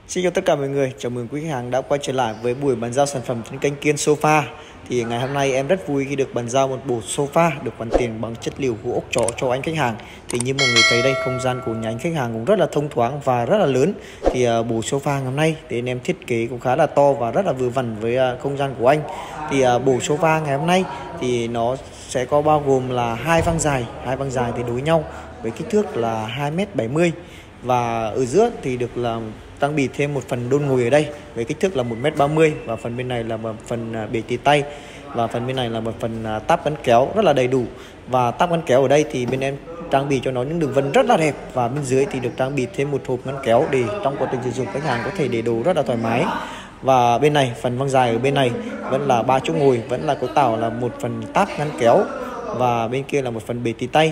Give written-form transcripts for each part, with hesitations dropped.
Xin chào tất cả mọi người, chào mừng quý khách hàng đã quay trở lại với buổi bàn giao sản phẩm trên kênh Kiên Sofa. Thì ngày hôm nay em rất vui khi được bàn giao một bộ sofa được hoàn tiền bằng chất liệu gỗ ốc chó cho anh khách hàng. Thì như mọi người thấy đây, không gian của nhà anh khách hàng cũng rất là thông thoáng và rất là lớn. Thì bộ sofa ngày hôm nay thì anh em thiết kế cũng khá là to và rất là vừa vặn với không gian của anh. Thì bộ sofa ngày hôm nay thì nó sẽ có bao gồm là hai vang dài thì đối nhau với kích thước là 2m70, và ở giữa thì được là trang bị thêm một phần đôn ngồi ở đây với kích thước là 1m30, và phần bên này là một phần bể tì tay, và phần bên này là một phần táp gắn kéo rất là đầy đủ. Và táp gắn kéo ở đây thì bên em trang bị cho nó những đường vân rất là đẹp, và bên dưới thì được trang bị thêm một hộp ngăn kéo để trong quá trình sử dụng khách hàng có thể để đồ rất là thoải mái. Và bên này phần vang dài ở bên này vẫn là 3 chỗ ngồi, vẫn là cấu tạo là một phần táp ngăn kéo, và bên kia là một phần bể tì tay,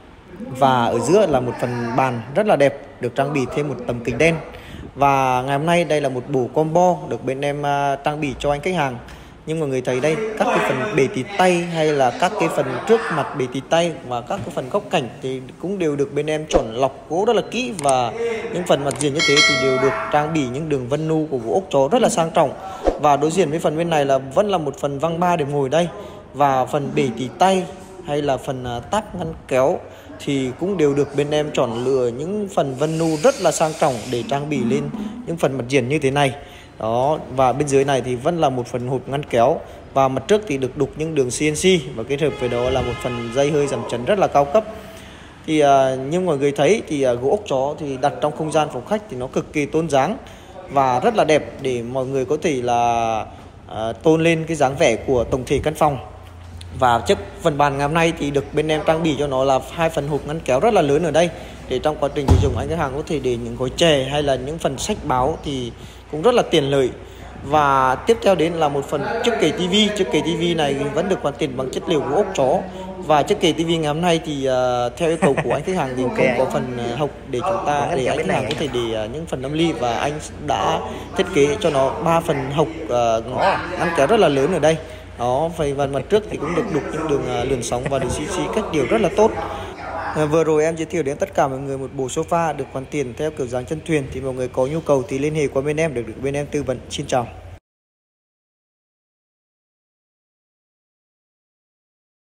và ở giữa là một phần bàn rất là đẹp được trang bị thêm một tấm kính đen. Và ngày hôm nay đây là một bộ combo được bên em trang bị cho anh khách hàng. Nhưng mọi người thấy đây, các cái phần bể tì tay hay là các cái phần trước mặt bể tì tay và các cái phần góc cảnh thì cũng đều được bên em chọn lọc gỗ rất là kỹ, và những phần mặt diện như thế thì đều được trang bị những đường vân nu của gỗ ốc chó rất là sang trọng. Và đối diện với phần bên này là vẫn là một phần văng ba để ngồi đây, và phần bể tì tay hay là phần táp ngăn kéo thì cũng đều được bên em chọn lựa những phần vân nu rất là sang trọng để trang bị lên những phần mặt diện như thế này đó. Và bên dưới này thì vẫn là một phần hộp ngăn kéo, và mặt trước thì được đục những đường CNC, và kết hợp với đó là một phần dây hơi giảm chấn rất là cao cấp. Thì như mọi người thấy thì gỗ ốc chó thì đặt trong không gian phòng khách thì nó cực kỳ tôn dáng và rất là đẹp, để mọi người có thể là tôn lên cái dáng vẻ của tổng thể căn phòng. Và chiếc phần bàn ngày hôm nay thì được bên em trang bị cho nó là hai phần hộp ngăn kéo rất là lớn ở đây, để trong quá trình sử dụng anh khách hàng có thể để những gói chè hay là những phần sách báo thì cũng rất là tiện lợi. Và tiếp theo đến là một phần chiếc kệ tivi. Chiếc kệ tivi này vẫn được hoàn tiền bằng chất liệu gỗ ốc chó, và chiếc kệ tivi ngày hôm nay thì theo yêu cầu của anh khách hàng thì không có phần hộc để chúng ta để anh khách hàng có thể để những phần âm ly, và anh đã thiết kế cho nó 3 phần hộc ngăn kéo rất là lớn ở đây đó. Và mặt trước thì cũng được đục những đường lườn sóng và đường CNC cách điều rất là tốt. Vừa rồi em giới thiệu đến tất cả mọi người một bộ sofa được hoàn tiền theo kiểu dáng chân thuyền. Thì mọi người có nhu cầu thì liên hệ qua bên em để được bên em tư vấn. Xin chào.